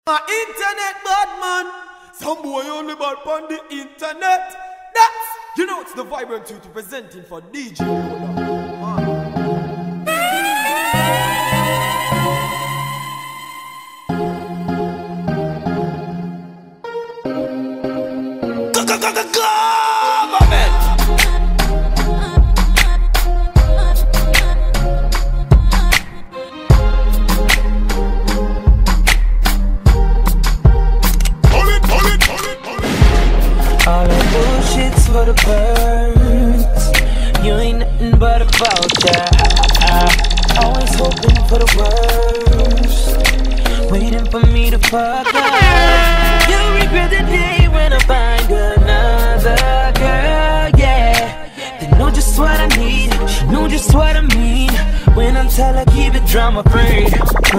My internet bad man. Some boy only bad on the internet. That's, you know, it's the Vibrant Youth presenting for DJ Loader. All that bullshit's for the birds. You ain't nothing but a vulture. Always hoping for the worst, waiting for me to fuck up. You'll regret the day when I find another girl, yeah. They know just what I need, she know just what I mean. When I tell her keep it drama free.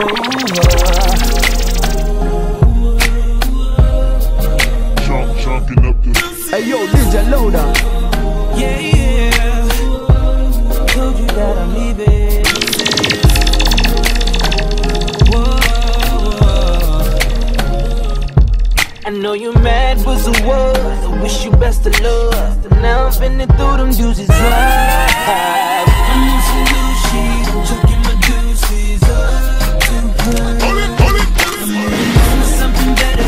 Hey yo, DJ Loader. Yeah, yeah. Told you that I'm leaving. Whoa. I know you mad was a word. I wish you best of luck. Now I'm finna through them deuces up. I'm on some new shit, I'm chucking my deuces up to her. I'm moving on to something better.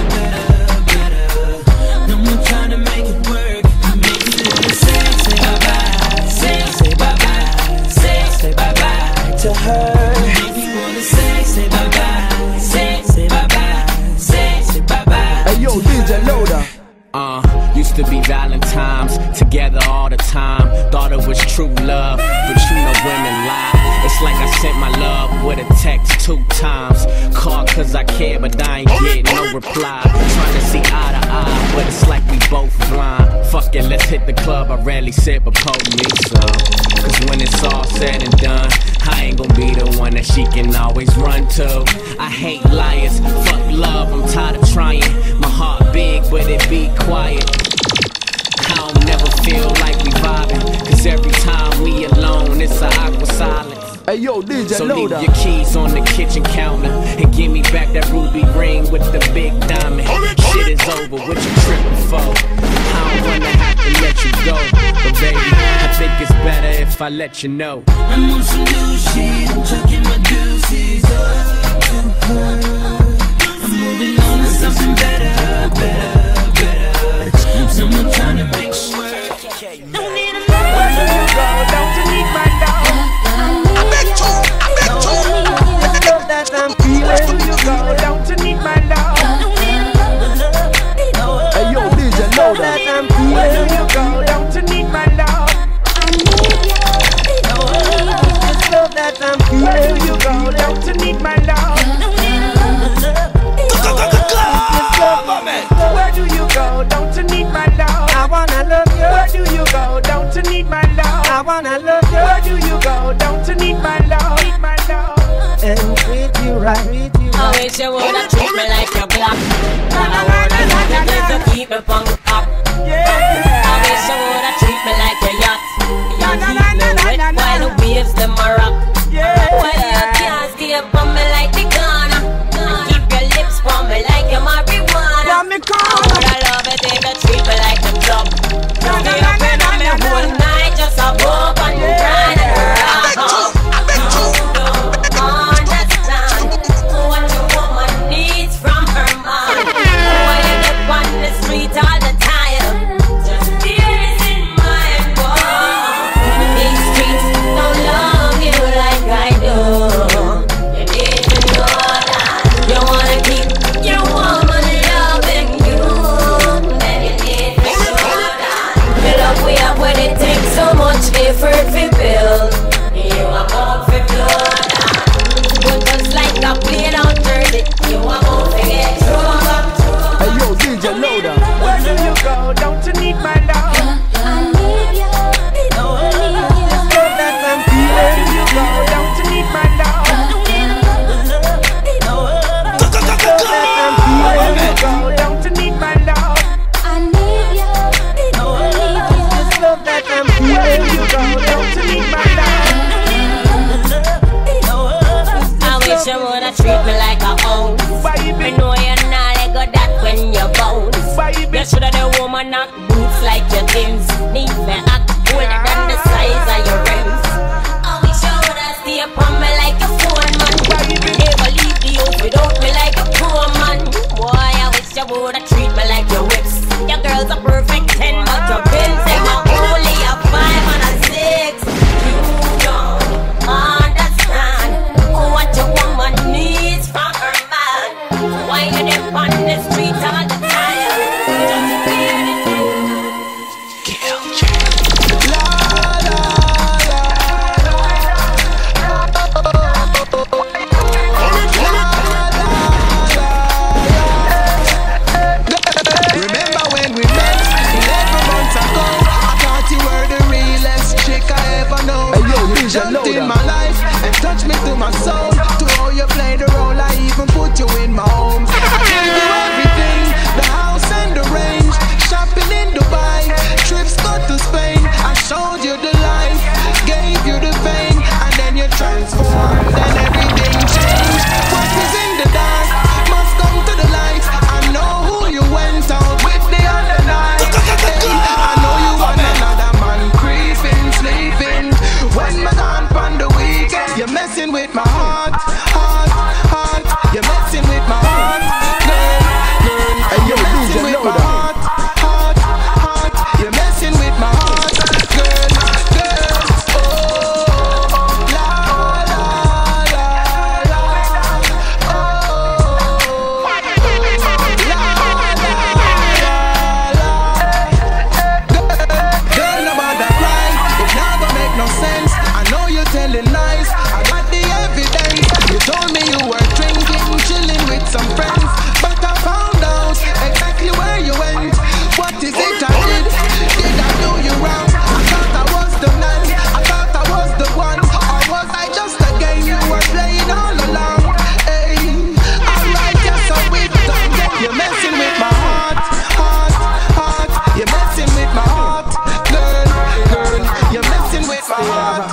No more trying to make it work. You make me wanna say bye-bye. Say bye-bye. Say bye-bye to her. You make me wanna say bye-bye. Say bye-bye. Say bye-bye. Hey yo, DJ Loader. Used to be Valentine's, together all the time. Thought it was true love, but you know women lie. It's like I sent my love with a text 2 times. Called cause I care, but I ain't get no reply. Trying to see eye to eye, but it's like we both blind. Fuck it, let's hit the club, I rarely sip, but pour me some. Cause when it's all said and done, I ain't gon' be the one that she can always run to. I hate liars, fuck love, I'm tired of trying. My heart big, but it be quiet. I don't never feel like we vibing, cause every time we alone, it's a awkward silence. Hey yo, DJ So Loader. leave your keys on the kitchen counter and give me back that ruby ring with the big diamond. Shit is over, what you tripping for? I don't wanna have to let you go, but baby, I think it's better if I let you know. I'm on some new shit, I'm chucking my deuces up to her. I'm moving on to something better. Someone trying to make it work. Don't need a love. Where do you go? Don't you need my love? I bet you. This love that I'm feeling. Where do you go? Don't you need my love? Hey yo, DJ Loader. That I'm feeling. Where do you go? Don't you need my love? This love that I'm feeling. Where do you go? Don't you need my love? Where do you go? Don't you need my love? I wanna love you. Where do you go? Don't you need my love? I wanna love you. Where do you go? Don't you need my love? Need my love. And treat you right. I wish you woulda treat me like your block. I woulda love you just to keep me punked up. I wish you woulda treat me like your yacht. You keep me wet while the waves them a rock. While you can't escape on me like the Ghana. Keep your lips on me like your marijuana. I woulda love it if you treat me like the club. Stay up in on me whole night just a bump and grind and rock. You don't understand what your woman needs from her man. When you get on the street all the time, just tears in my bones. These streets don't love you like I do. You need to know that you wanna keep your woman loving you. Then you need to show that me like a ounce. Me know you're not let go that when you bounce. You shoulda the woman knock boots like your things. Need me act older than the size of your rims. I wish you woulda stay upon me like a phone man. Never leave the house without me like a poor man. Boy, I wish you woulda treat me like your whips. Your girls are perfect 10, but your bills them are only a 5 and a 6. You don't understand what your woman needs from her man. Why you them on the street all the time? Just feel it. Remember when we met 11 months ago? I thought you were the realest chick I ever know. You jumped in my life and touched me to my soul. To how you played the role, I even put you in my home. I gave you everything, the house and the range, shopping in Dubai, trips go to Spain. I showed you the life, gave you the pain, and then you transformed, then everything changed. What is in the dark must come to the light. I know who you went out with the other night. Hey, I know you want another man creeping, sleeping. When my gone on the weekend, you're messing with my heart, heart, heart. You're messing with my heart, girl, girl. You're messing with my heart, heart, heart. You're messing with my heart, girl, girl. Oh, la la la la. Oh, la la la la. Girl, no bother cry. It never make no sense. I know you're telling lies. I got the evidence. You told me you were drinking, chilling with some friends, but I found out exactly where you went. What is it I did? Did I do you wrong? I thought I was the man. I thought I was the one. Or was I just a game you were playing all along? Hey, alright, yes, I'm with them. You're messing with my heart, heart, heart. You're messing with my heart, girl, girl. You're messing with my heart.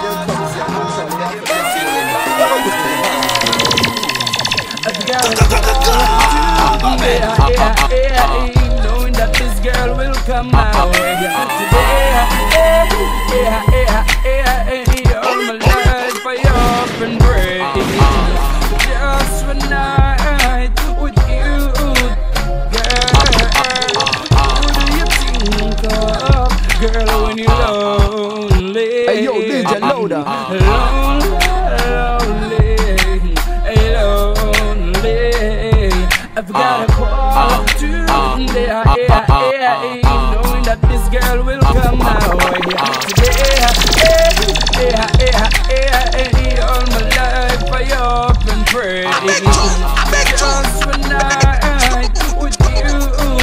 Knowing that this girl will come my way today. All my life for your open break. Just one night with you, girl. Who do you think of, girl, when you're lonely? Hey, yo, DJ Loader. I've got a call today, knowing that this girl will come my way today. All my life I up and pray. Just one night with you,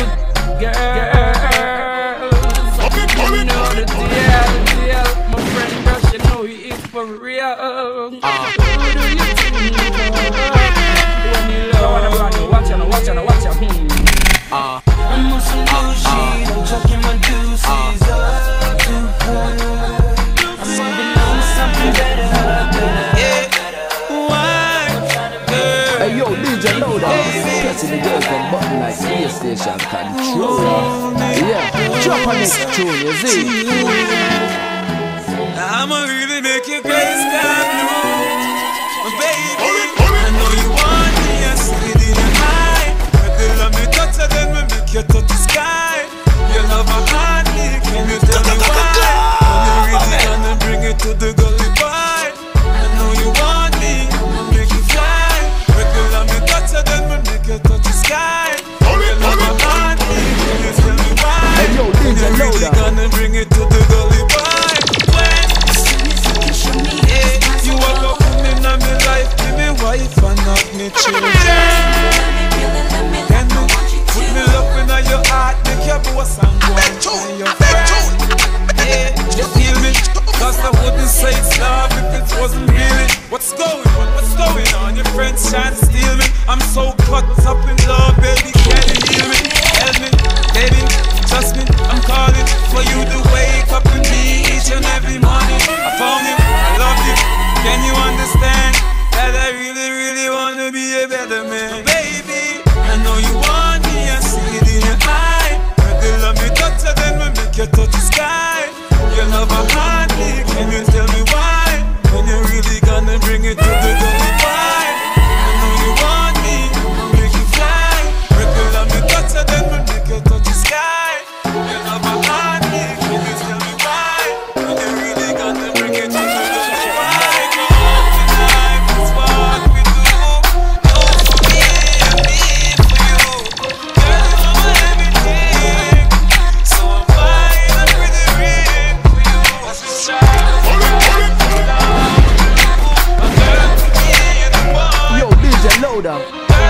girl. You know the deal, my friend Rush, you know he is for real. Who do you think when you love? Watch out. I'm on some bullshit, I'm chucking my deuces up to her. I'm moving on to something better. Hey yo, DJ Loader, pressing the girlfriend button like PlayStation controller. Yeah, drop on this tune, you see. I'ma really make you crazy, baby. I know you want me, I see it in your eye. Let me touch it, then we make you touch the sky. You love my heart, can you tell me why? When you really gonna bring it to the gully boy? I know you want me, I'ma make you fly. Let me touch it, then we make you touch the sky. You love my heart, can you tell me why? Hey yo, DJ Loader. When you really gonna bring it to the gully boy? You walk up with me, now me life, be me wife and not me children. Can you put me love in your heart, make your boss and go and your friend? Yeah, you feel me? Cause I wouldn't say it's love if it wasn't really. What's going on? Your friends trying to steal me. I'm so caught up in love, baby, can you hear me? Help me, baby, trust me, I'm calling for you to wake up with me each and every morning. I found you, I love you. Can you understand that I really, really wanna be be a better man. Baby, I know you want me, I see it in your eye. Regular me touch her, then we make you touch the sky. You love a heartbeat, can you tell me why? When you really gonna bring it to the dirty wine? I know you want me, make you fly. Regular me touch her, then we make you touch the sky. You love a heartbeat, can you tell me why? When you really gonna bring it to the dirty wine? Tonight, it's what we do. No for me and me for you. Girl, you know my everything. So I'm buying a pretty ring for you. As we try. Yo, DJ Loader.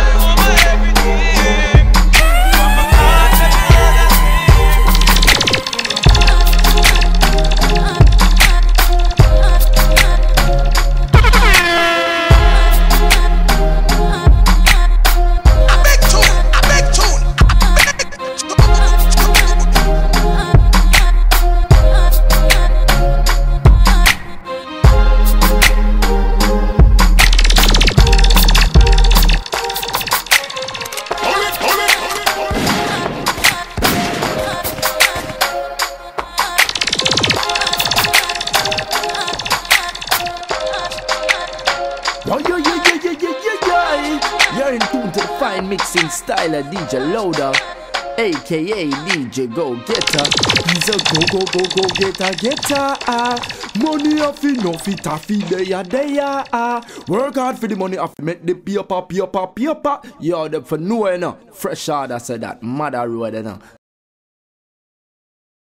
You're in tune to the fine mixing style of DJ Loader, aka DJ Go Getter. He's a go getter. Money off enough it off there. Work hard for the money off make the paper. You're there for nowhere now. Fresh order said that mother road now.